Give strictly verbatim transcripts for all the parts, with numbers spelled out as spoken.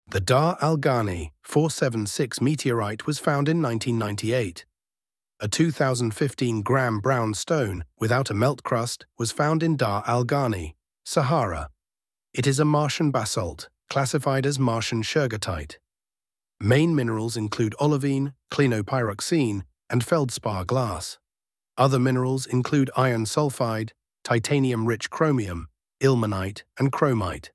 The Dar al Gani four seven six meteorite was found in nineteen ninety-eight. A two thousand fifteen gram brown stone without a melt crust was found in Dar al Gani, Sahara. It is a Martian basalt, classified as Martian Shergottite. Main minerals include olivine, clinopyroxene, and feldspar glass. Other minerals include iron sulfide, titanium-rich chromium, ilmenite, and chromite.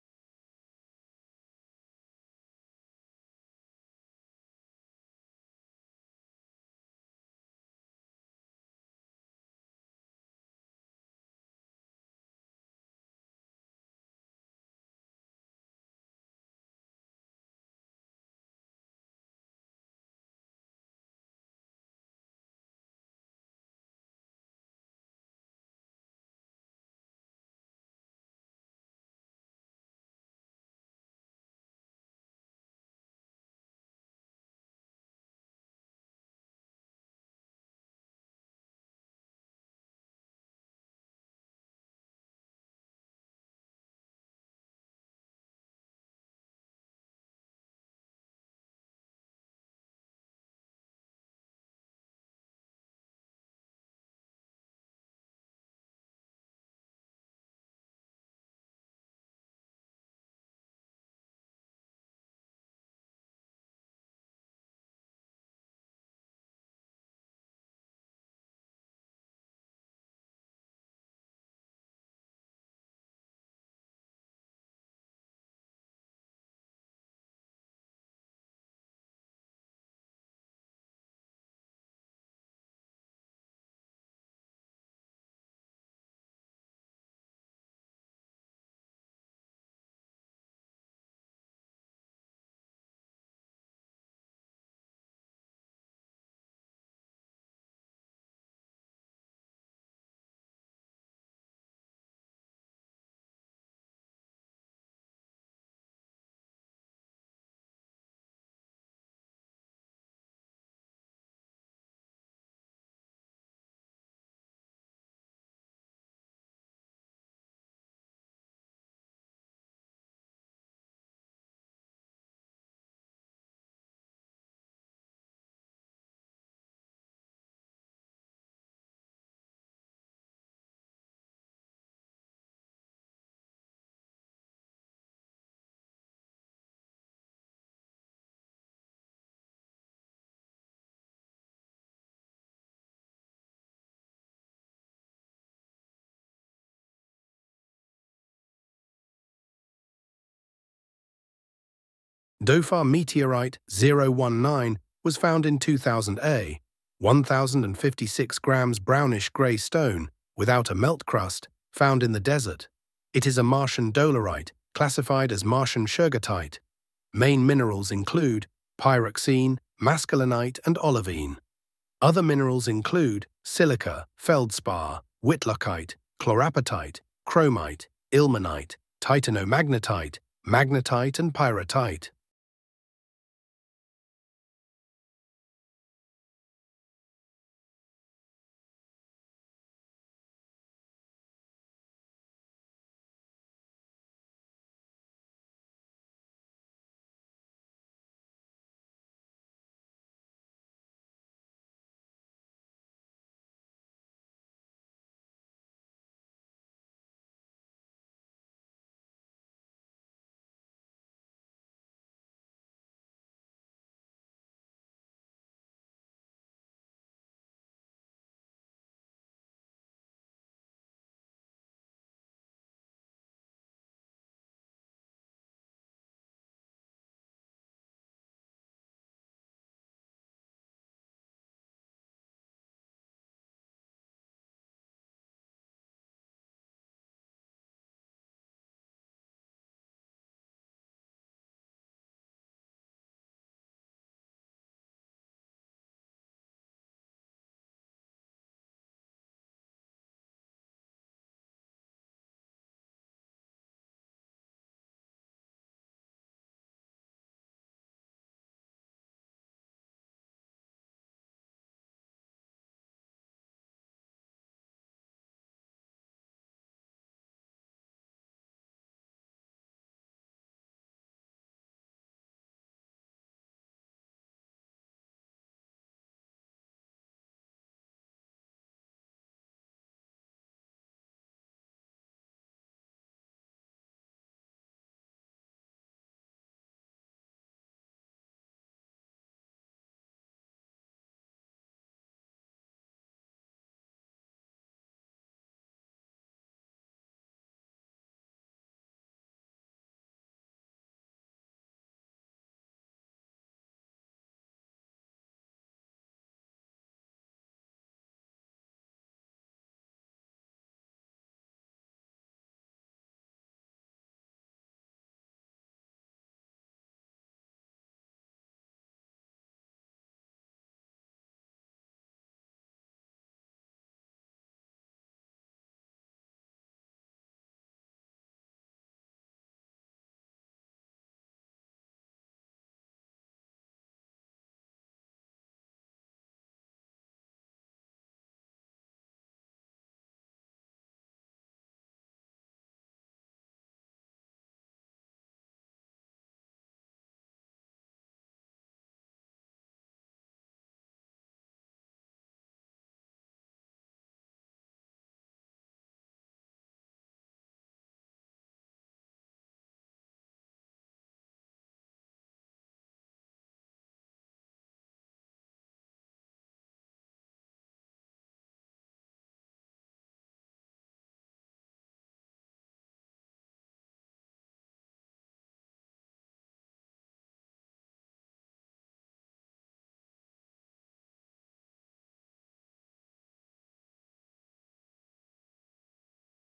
Dhofar meteorite zero one nine was found in two thousand A, one thousand fifty-six grams brownish-gray stone without a melt crust found in the desert. It is a Martian Dolerite, classified as Martian Shergottite. Main minerals include pyroxene, maskelynite, and olivine. Other minerals include silica, feldspar, whitlockite, chlorapatite, chromite, ilmenite, titanomagnetite, magnetite, and pyrrhotite.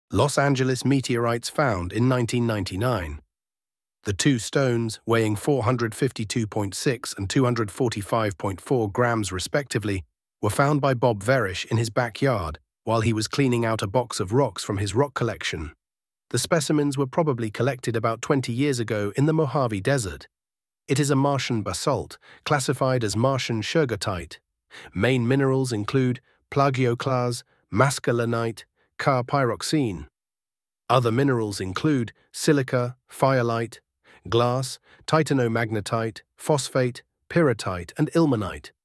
Los Angeles meteorites found in nineteen ninety-nine. The two stones, weighing four hundred fifty-two point six and two hundred forty-five point four grams respectively, were found by Bob Verish in his backyard while he was cleaning out a box of rocks from his rock collection. The specimens were probably collected about twenty years ago in the Mojave Desert. It is a Martian basalt, classified as Martian Shergottite. Main minerals include plagioclase, maskelynite, pyroxene. Other minerals include silica, phyllite, glass, titanomagnetite, phosphate, pyrrhotite, and ilmenite.